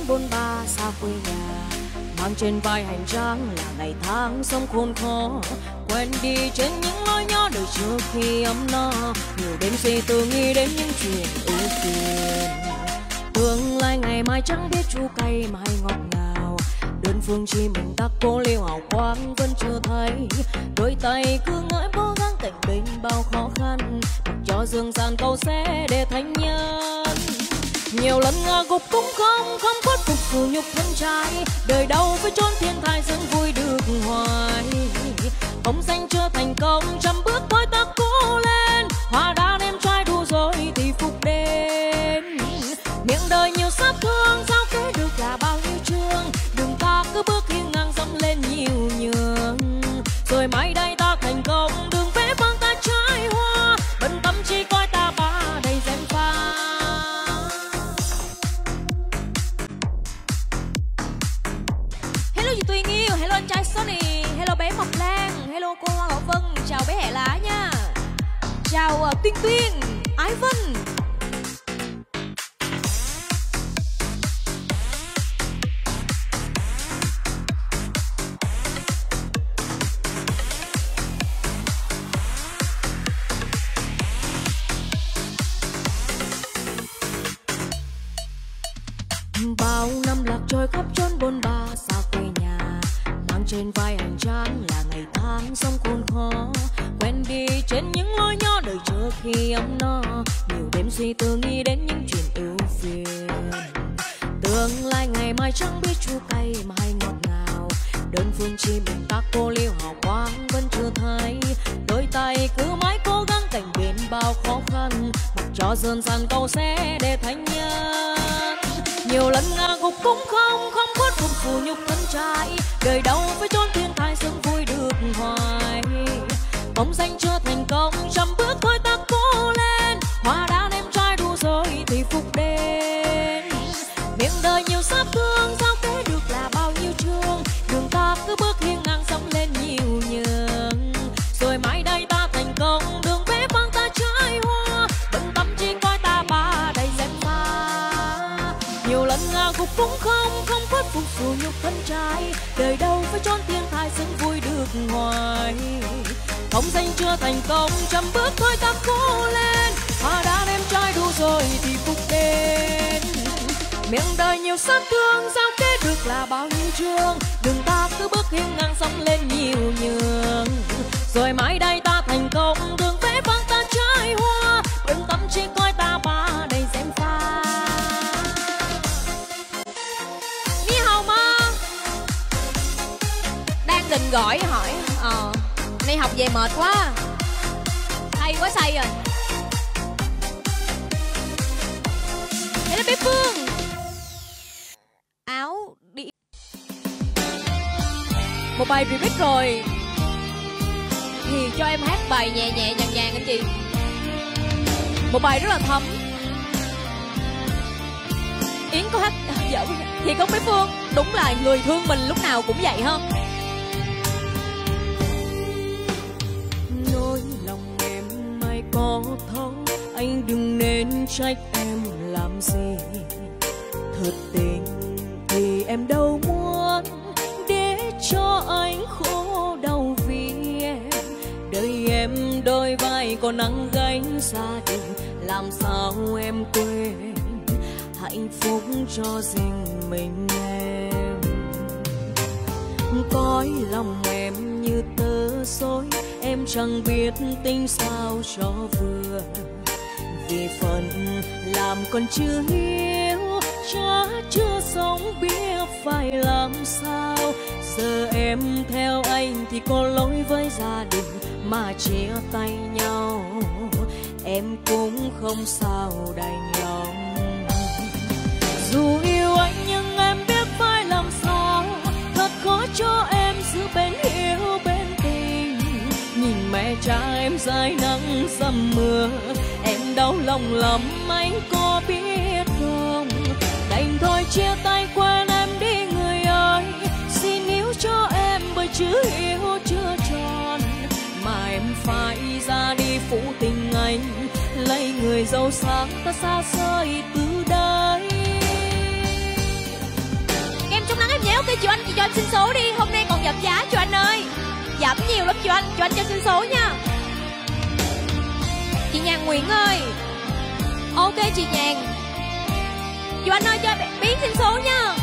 bôn ba xa quê nhà, mang trên vai hành trang là ngày tháng sống khốn khó. Quen đi trên những lối nhỏ đời trước khi ấm no, nhiều đêm suy tư nghĩ đến những chuyện ưu phiền. Tương lai ngày mai chẳng biết chua cay mà hay ngọt ngào, đơn phương chỉ mình ta cố liêu hào quang vẫn chưa thấy. Đôi tay cứ ngỡ cố gắng cạnh bên bao khó khăn, cho dương gian câu sẽ để thành nhân. Nhiều lần ngã gục cũng không khuất phục phủ nhục thân trai, đời đâu với chốn thiên thai dân vui được hoài. Không danh chưa thành công trăm bước thôi ta cố lên, hoa đan em trai đua rồi thì phục đến. Miệng đời nhiều sát thương giao kế được là bao nhiêu chương, đừng ta cứ bước hiên ngang dẫm lên nhiều nhường. Rồi mai đây ta thành công đường vẽ vang ta trái hoa, bận tâm chỉ coi ta ba đầy dèm pha. Hello chị Tuyền yêu, hello anh trai Sonny, hello bé Mộc Lan, hello cô Hoa Ngọc Vân, chào bé Hẹ Lá nha. Chào Tuyên Tuyên, Ái Vân. Bao năm lạc trôi khắp chốn bôn ba xa quê nhà, mang trên vai hành trang là ngày tháng sống khốn khó. Quen đi trên những lối nhỏ đời trước khi ấm no, nhiều đêm suy tư nghĩ đến những chuyện ưu phiền. Tương lai ngày mai chẳng biết chua cay mà hay ngọt ngào, đơn phương chỉ mình ta cô liêu hào quang vẫn chưa thấy. Đôi tay cứ mãi cố gắng cạnh bên bao khó khăn, mặc cho dần dần câu sẽ để thành nhân. Nhiều lần ngã gục cũng không khuất phục phủ nhục thân trai, đời đâu với chốn thiên thai sướng vui được hoài. Công danh chưa thành công trăm bước thôi ta cố lên, hoa đan em trai đua rồi thì phục đến. Miệng đời nhiều sát thương giao kế được là bao nhiêu chương, đường ta cứ bước hiên ngang dẫm lên nhiều nhường. Rồi mai đây ta thành công đường vẽ vang ta trái hoa, bận tâm chỉ coi ta ba đầy dèm pha. Nhiều lần ngã gục cũng không khuất phục phủ nhục thân trai, đời đâu với chốn thiên thai sướng vui được hoài. Công danh chưa thành công trăm bước thôi ta cố lên, hoa đan em trai đua rồi thì phục đến. Miệng đời nhiều sát thương giao kế được là bao nhiêu chương, đường ta cứ bước hiên ngang dẫm lên nhiều nhường. Rồi mai đây ta thành công đường vẽ vang ta trái hoa, bận tâm chỉ coi ta ba đầy dèm pha. Ni hào ma đang định gọi hỏi nay học về mệt quá, hay quá say rồi. Đây là bé Phương, áo đi một bài remix rồi thì cho em hát bài nhẹ nhẹ nhàng nhàng anh chị, một bài rất là thấm. Yến có hát dở thì không bé Phương, đúng là người thương mình lúc nào cũng vậy ha. Nỗi lòng em mai có thấu, anh đừng nên trách em làm gì. Thật tình thì em đâu muốn để cho anh khổ đau vì em. Đời em đôi vai có nắng gánh gia đình, làm sao em quên hạnh phúc cho riêng mình em. Cõi lòng em như tơ rối, em chẳng biết tính sao cho vừa. Vì phần làm còn chưa hiếu, cha chưa sống biết phải làm sao. Giờ em theo anh thì có lỗi với gia đình mà chia tay nhau, em cũng không sao đành lòng. Dù yêu anh nhưng em biết phải làm sao, thật khó cho em giữ bên yêu bên tình. Nhìn mẹ cha em dài nắng dầm mưa, em đau lòng lắm anh có biết không. Đành thôi chia tay quên em đi người ơi, xin yêu cho em bởi chữ yêu chưa tròn. Mà em phải ra đi phụ tình anh, lấy người giàu sang ta xa xôi từ đây. ơi, chị Oanh chị cho em xin số đi. Hôm nay còn giảm giá chị Oanh ơi. Giảm nhiều lắm chị Oanh cho xin số nha. Chị Nhàn Nguyễn ơi. Ok chị Nhàn. Chị Oanh ơi cho Biến xin số nha.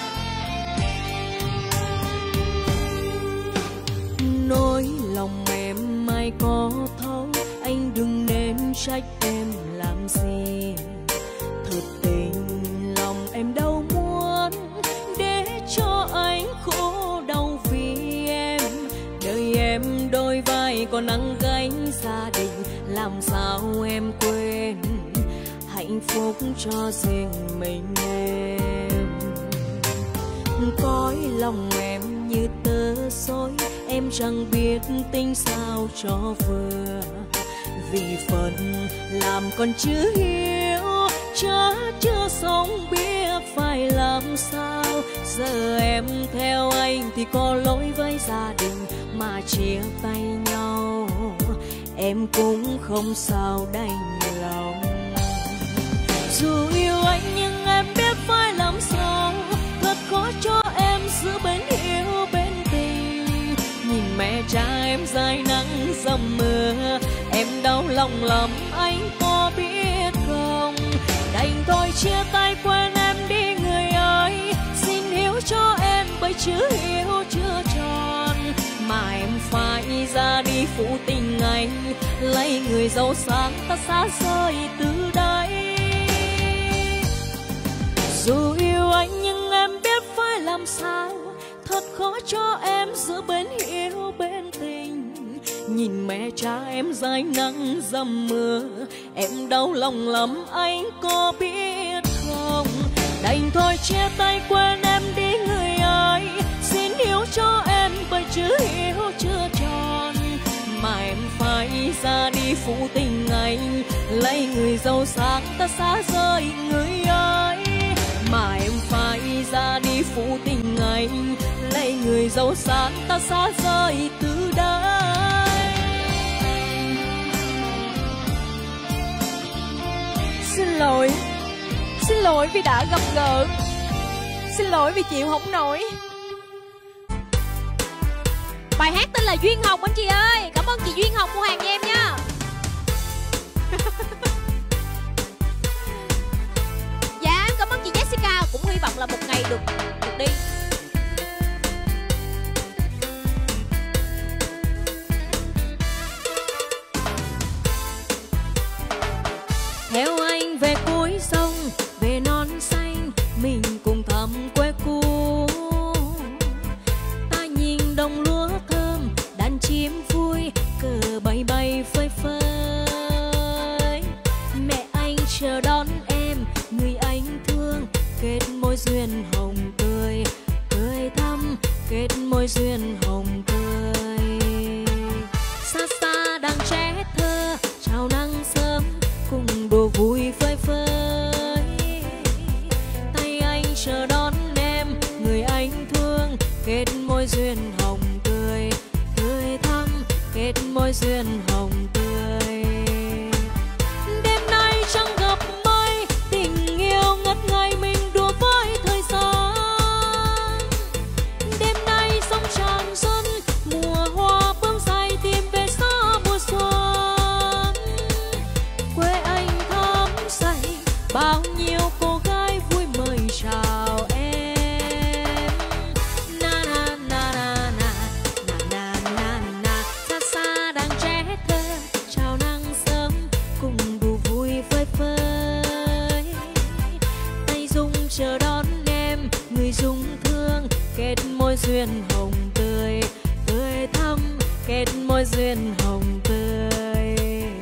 Nói lòng em mai có thấu, anh đừng nên trách em làm gì. Thật tình lòng em đâu muốn để cho anh khổ đau vì em. Đời em đôi vai còn nặng gánh gia đình, làm sao em quên hạnh phúc cho riêng mình em. Cõi lòng em như tơ rối, em chẳng biết tính sao cho vừa. Vì phần làm còn chưa hiểu, chớ chưa sống biết phải làm sao. Giờ em theo anh thì có lỗi với gia đình mà chia tay nhau, em cũng không sao đành lòng. Dù yêu anh nhưng em biết phải làm sao, thật khó cho em giữ bên yêu bên tình. Nhìn mẹ cha em dài nắng dầm mưa, em đau lòng lắm anh có biết không. Đành thôi chia tay quên em đi người ơi, xin hiểu cho em bởi chữ yêu chưa tròn. Mà em phải ra đi phụ tình anh, lấy người giàu sang ta xa rời từ đây. Dù yêu anh nhưng em biết phải làm sao, thật khó cho em giữ bên yêu bên tình. Nhìn mẹ cha em dài nắng dầm mưa, em đau lòng lắm anh có biết không. Đành thôi chia tay quên em đi người ơi, xin hiểu cho em bởi chữ yêu chưa tròn. Mà em phải ra đi phụ tình anh, lấy người giàu sang ta xa rời người ơi. Mà em phải ra đi phụ tình anh, lấy người giàu sang ta xa rời từ đây. Xin lỗi vì đã gặp gỡ, xin lỗi vì chịu không nổi. Bài hát tên là Duyên Hồng anh chị ơi. Cảm ơn chị Duyên Hồng mua hàng cho em nha. Dạ em cảm ơn chị Jessica, cũng hy vọng là một ngày được đi. Theo anh về cuối sông, về non xanh, mình cùng thăm quê cũ. Ta nhìn đồng lúa thơm, đàn chim vui, cờ bay bay phơi phới. Mẹ anh chờ đón em, người anh thương, kết môi duyên hồng tươi, tươi thắm, kết môi duyên hồng tươi. Xa xa đang trẻ thơ, chào nắng sớm, cùng đùa vui phơi phới. Tay anh chờ đón em, người anh thương, kết môi duyên hồng tươi, tươi thắm, kết môi duyên hồng tươi. Đêm nay trăng gặp mây, tình yêu ngất ngây mình đùa với thời gian. Đêm nay sông tràn xuân, mùa hoa bướm say tìm về xa mùa xuân. Quê anh thắm say, bao nhiêu cô gái vui mời chào em. Na na na na na na na na na. Xa xa đang trẻ thơ, chào nắng sớm, cùng đùa vui phơi phới. Tay dung chờ đón em, người dung thương, kết môi duyên hồng tươi, tươi thắm, kết môi duyên hồng tươi.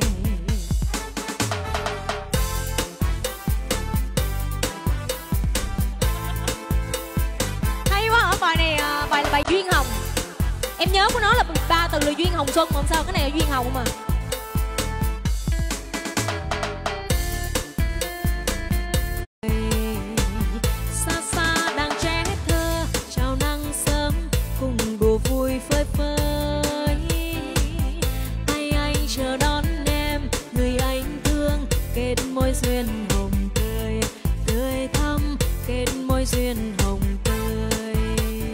Hay quá, ở bài này bài là bài Duyên Hồng. Em nhớ của nó là 3 từ là Duyên Hồng Xuân, mà sao cái này là Duyên Hồng mà. Xa xa đang trẻ thơ, chào nắng sớm, cùng đùa vui phơi phới. Tay anh chờ đón em, người anh thương, kết môi duyên hồng tươi, tươi thắm, kết môi duyên hồng tươi.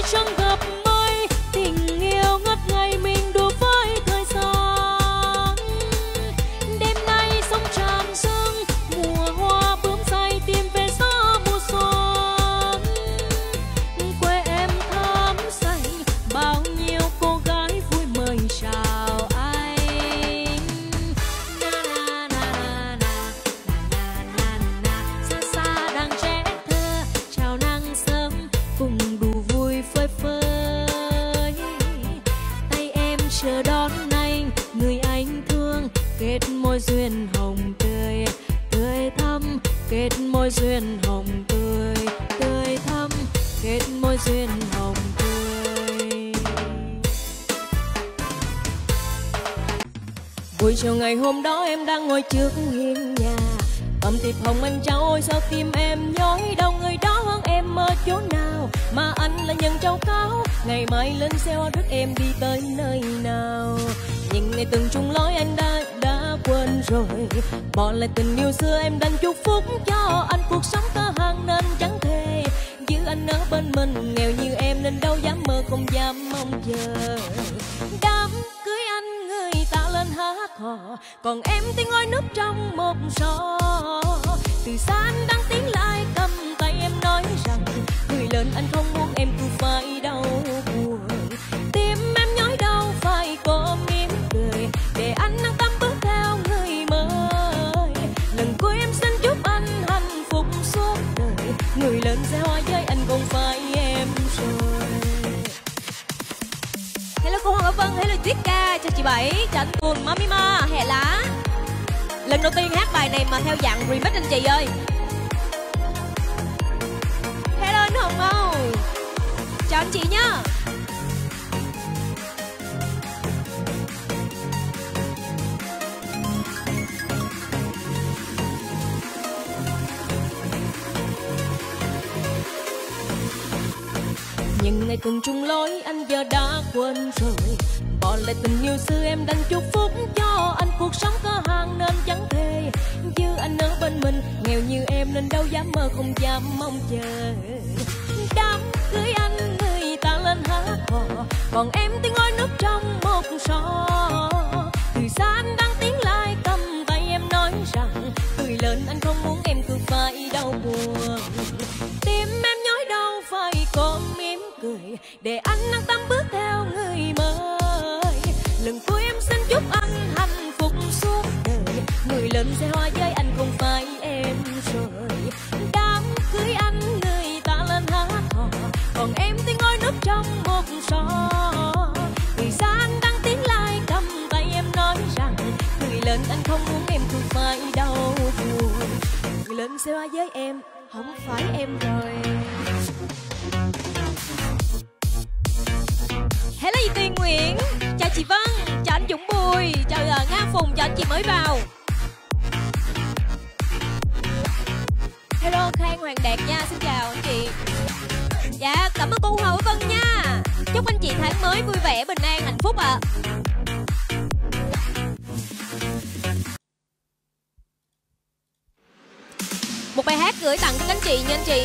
trăng gặp mây, tình yêu ngất ngây mình đùa với thời gian. Đêm nay sông Tràm dâng, mùa hoa bướm say tìm về gió mùa xuân. Quê em thắm say, bao nhiêu cô gái vui mời chào anh. Na na na na na na na, xa xa đang trẻ thơ chào nắng sớm cùng đủ vui phơi phới. Tay em chờ đón anh, người anh thương, kết môi duyên hồng tươi tươi thắm, kết môi duyên hồng tươi tươi thắm, kết môi duyên hồng tươi. Buổi chiều ngày hôm đó em đang ngồi trước hiên nhà, cầm thiệp hồng anh trao, ôi sao tim em nhói đau. Người đó hơn em ở chỗ nào mà anh là nhân trao cáo, ngày mai lên xe hoa rước em đi tới nơi nào. Những ngày từng chung lối anh đã quên rồi, bỏ lại tình yêu xưa em đành chúc phúc cho anh. Cuộc sống có hàng nên chẳng thể giữ anh ở bên mình, nghèo như em nên đâu dám mơ không dám mong chờ. Đám cưới anh người ta lên hát hò, còn em thì ngồi núp trong một gió. Từ xa anh đang tiến lại cầm tay em nói rằng, người lớn anh không muốn em cứ phải đau buồn. Tim em nhói đau phải có mỉm cười, để anh năng tâm bước theo người mới. Lần cuối em xin chúc anh hạnh phúc suốt đời, người lớn sẽ hoa với anh không phải em rồi. Hello cô Hoàng Ngọc Vân, hello Tuyết Ca, chào chị Bảy, chào anh Tuần, Mami Ma, Hè Lá. Lần đầu tiên hát bài này mà theo dạng remix anh chị ơi. Hello anh Hồng Âu, chào anh chị nhá. Những ngày cùng chung lối anh giờ đã quên rồi, bỏ lại tình yêu xưa em đành chúc phúc cho anh. Cuộc sống có hàng nên chẳng thể giữ anh ở bên mình, nghèo như em nên đâu dám mơ không dám mong chờ. Đám cưới anh người ta lên hát hò, còn em thì ngồi núp trong một gió. Từ xa anh đang tiến lại cầm tay em nói rằng, người lớn anh không muốn em cứ phải đau buồn. Tim em nhói đau phải có mỉm cười, để anh năng tâm bước theo người mới. Lần cuối em xin chúc anh hạnh phúc suốt đời, người lớn sẽ hoa với anh không phải em rồi. Đám cưới anh người ta lên hát hò, còn em thì ngồi núp trong một gió. Từ xa anh đang tiến lại cầm tay em nói rằng, người lớn anh không muốn em cứ phải đau buồn. Người lớn sẽ hoa với em không phải em rồi. Hello chị Tuyền Nguyễn, chào chị Vân, chào anh Dũng Bùi, chào Nga Phùng, chào anh chị mới vào. Hello Khang Hoàng Đạt nha, xin chào anh chị. Dạ, cảm ơn cô Hậu Vân nha. Chúc anh chị tháng mới vui vẻ, bình an, hạnh phúc ạ. Một bài hát gửi tặng các anh chị nha anh chị.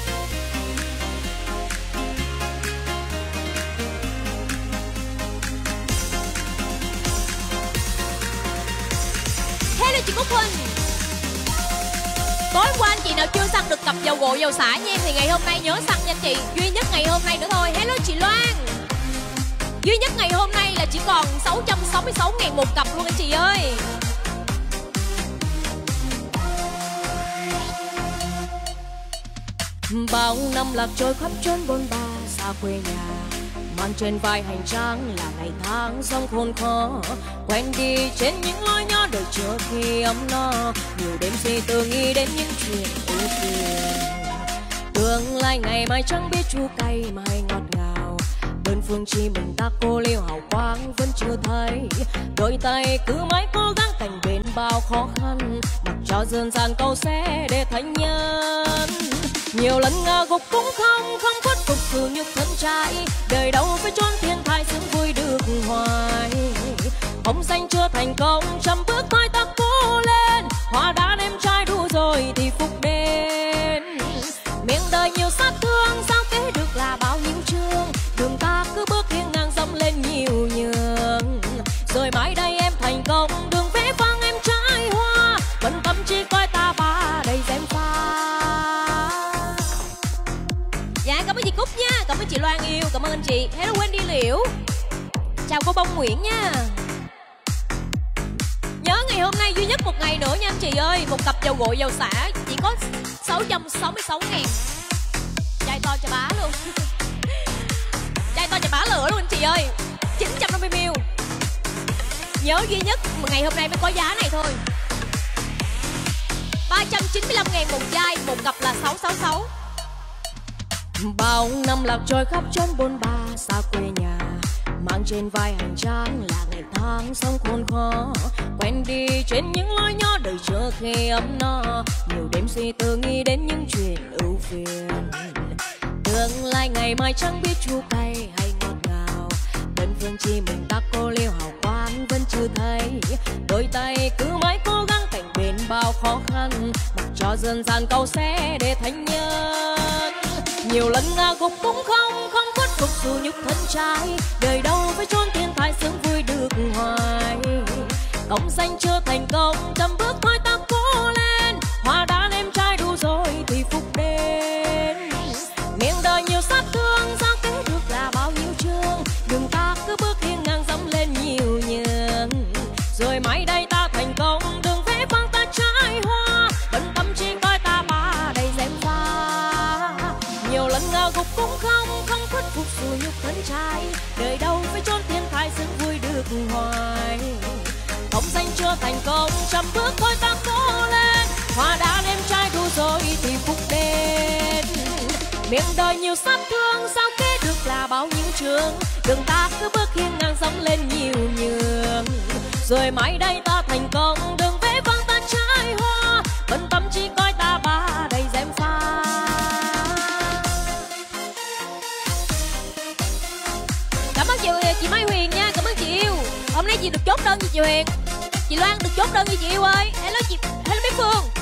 Hello chị Cúc Huỳnh. Tối qua anh chị nào chưa săn được cặp dầu gội dầu xả nha em, thì ngày hôm nay nhớ săn nha anh chị. Duy nhất ngày hôm nay nữa thôi. Hello chị Loan. Duy nhất ngày hôm nay là chỉ còn 666.000 một cặp luôn anh chị ơi. Bao năm lạc trôi khắp chốn bôn ba xa quê nhà, mang trên vai hành trang là ngày tháng sống khốn khó. Quen đi trên những lối nhỏ đời trước khi ấm no, nhiều đêm suy tư nghĩ đến những chuyện ưu phiền. Tương lai ngày mai chẳng biết chua cay mà hay ngọt ngào, đơn phương chỉ mình ta cô liêu hào quang vẫn chưa thấy. Đôi tay cứ mãi cố gắng cạnh bên bao khó khăn, mặc cho dần dàng câu sẽ để thành nhân. Nhiều lần ngã gục cũng không khuất phục sự nhục thân trai, đời đâu phải trốn thiên thai sướng vui được hoài. Không danh chưa thành công trăm bước thôi ta cố lên, hoa đã đem trai đủ rồi thì phục đến. Miệng đời nhiều sát thương sao kế được là bao nhiêu chương, Cúc nha. Cảm ơn chị Loan yêu, cảm ơn anh chị. Hello Wendy Liễu. Chào cô Bông Nguyễn nha. Nhớ ngày hôm nay duy nhất một ngày nữa nha anh chị ơi. Một cặp dầu gội dầu xả chỉ có 666.000. Chai to cho bá luôn. Chai to cho bá lửa luôn anh chị ơi. 950ml. Nhớ duy nhất ngày hôm nay mới có giá này thôi. 395.000 một chai, một cặp là 666. Bao năm lạc trôi khắp chốn bôn ba xa quê nhà, mang trên vai hành trang là ngày tháng sống khốn khó. Quen đi trên những lối nhỏ đời chưa khi ấm no, nhiều đêm suy tư nghĩ đến những chuyện ưu phiền. Tương lai ngày mai chẳng biết chua cay hay ngọt ngào, bên phương chi mình ta cô liêu hào quang vẫn chưa thấy. Đôi tay cứ mãi cố gắng cạnh bên bao khó khăn, mặc cho dần dần câu sẽ để thành nhân. Nhiều lần ngã gục cũng không khuất phục dù nhục thân trai, đời đâu phải chốn thiên thai sướng vui được hoài. Công danh chưa thành công chậm bước thôi ta cố lên, hoa đã nếm trái đủ rồi thì phúc đến. Miệng đời nhiều sát thương giao kế được là bao nhiêu chương, đừng ta cứ bước hiên ngang dẫm lên nhiều nhường. Rồi mai đây ta thành công đừng vẽ vang ta trái hoa, bận tâm chỉ coi ta ba đầy dèm pha. Nhiều lần ngã gục cũng không khuất phục dù nhục thân trai, đời đâu phải chốn thiên thai sướng vui được hoài. Công danh chưa thành công chậm bước thôi ta cố lên, hoa đã đem trái đủ rồi thì phúc đến. Miệng đời nhiều sát thương sao kế được là bao nhiêu chương, đường ta cứ bước hiên ngang dẫm lên nhiều nhường. Rồi mai đây ta thành công đừng vẽ vang ta trái hoa, bận tâm chỉ coi ta ba đầy dèm pha. Cảm ơn chị Mai Huyền nha, cảm ơn chị yêu. Hôm nay chị được chốt đơn gì chị Huyền? Chị Loan được chốt đơn gì chị yêu ơi? Hello chị, hello Mỹ Phương.